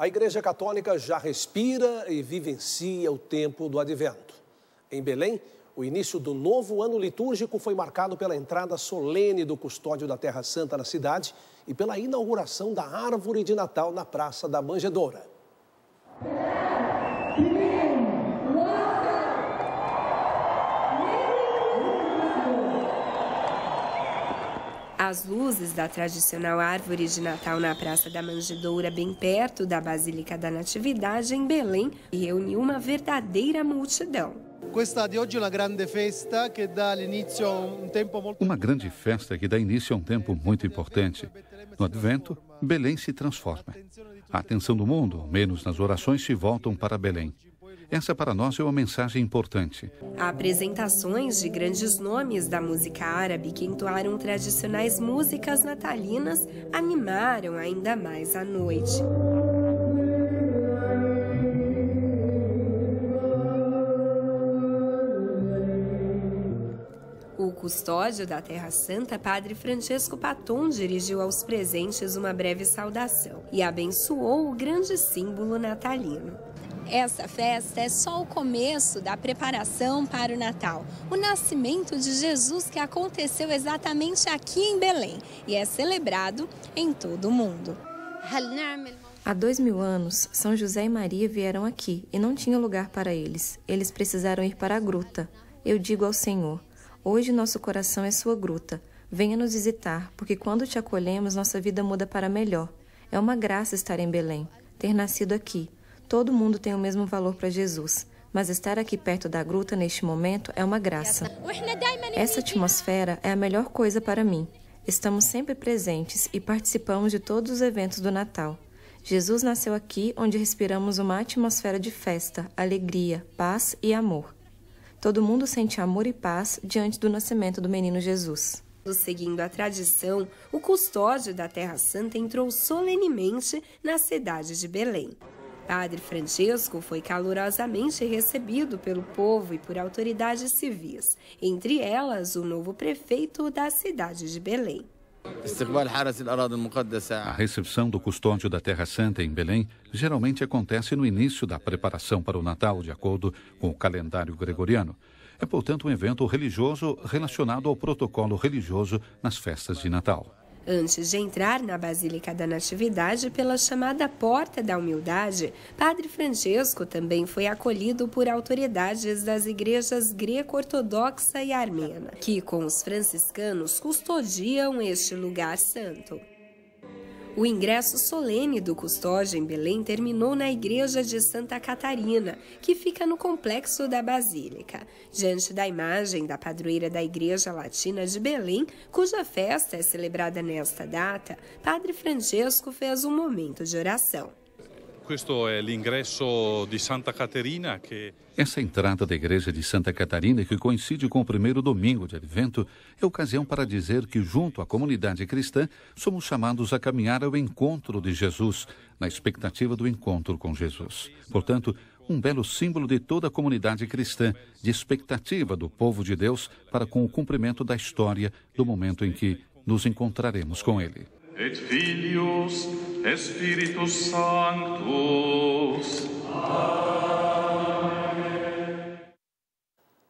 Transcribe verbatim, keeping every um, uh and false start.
A Igreja Católica já respira e vivencia o tempo do Advento. Em Belém, o início do novo ano litúrgico foi marcado pela entrada solene do custódio da Terra Santa na cidade e pela inauguração da árvore de Natal na Praça da Manjedoura. As luzes da tradicional árvore de Natal na Praça da Manjedoura, bem perto da Basílica da Natividade, em Belém, reuniu uma verdadeira multidão. Uma grande festa que dá início a um tempo muito importante. No Advento, Belém se transforma. A atenção do mundo, menos nas orações, se voltam para Belém. Essa para nós é uma mensagem importante. Apresentações de grandes nomes da música árabe que entoaram tradicionais músicas natalinas animaram ainda mais a noite. O custódio da Terra Santa, Padre Francesco Patton, dirigiu aos presentes uma breve saudação e abençoou o grande símbolo natalino. Essa festa é só o começo da preparação para o Natal, o nascimento de Jesus que aconteceu exatamente aqui em Belém e é celebrado em todo o mundo. Há dois mil anos, São José e Maria vieram aqui e não tinha lugar para eles. Eles precisaram ir para a gruta. Eu digo ao Senhor, hoje nosso coração é sua gruta. Venha nos visitar, porque quando te acolhemos, nossa vida muda para melhor. É uma graça estar em Belém, ter nascido aqui. Todo mundo tem o mesmo valor para Jesus, mas estar aqui perto da gruta neste momento é uma graça. Essa atmosfera é a melhor coisa para mim. Estamos sempre presentes e participamos de todos os eventos do Natal. Jesus nasceu aqui, onde respiramos uma atmosfera de festa, alegria, paz e amor. Todo mundo sente amor e paz diante do nascimento do menino Jesus. Seguindo a tradição, o custódio da Terra Santa entrou solenemente na cidade de Belém. Padre Francesco foi calorosamente recebido pelo povo e por autoridades civis, entre elas o novo prefeito da cidade de Belém. A recepção do custódio da Terra Santa em Belém geralmente acontece no início da preparação para o Natal, de acordo com o calendário gregoriano. É, portanto, um evento religioso relacionado ao protocolo religioso nas festas de Natal. Antes de entrar na Basílica da Natividade pela chamada Porta da Humildade, Padre Francesco também foi acolhido por autoridades das igrejas greco-ortodoxa e armena, que com os franciscanos custodiam este lugar santo. O ingresso solene do custódio em Belém terminou na igreja de Santa Catarina, que fica no complexo da Basílica, diante da imagem da padroeira da Igreja Latina de Belém, cuja festa é celebrada nesta data. Padre Francesco fez um momento de oração. Essa entrada da igreja de Santa Catarina, que coincide com o primeiro domingo de Advento, é ocasião para dizer que, junto à comunidade cristã, somos chamados a caminhar ao encontro de Jesus, na expectativa do encontro com Jesus. Portanto, um belo símbolo de toda a comunidade cristã, de expectativa do povo de Deus para com o cumprimento da história do momento em que nos encontraremos com Ele. Et Filius, et Spiritus Sanctus.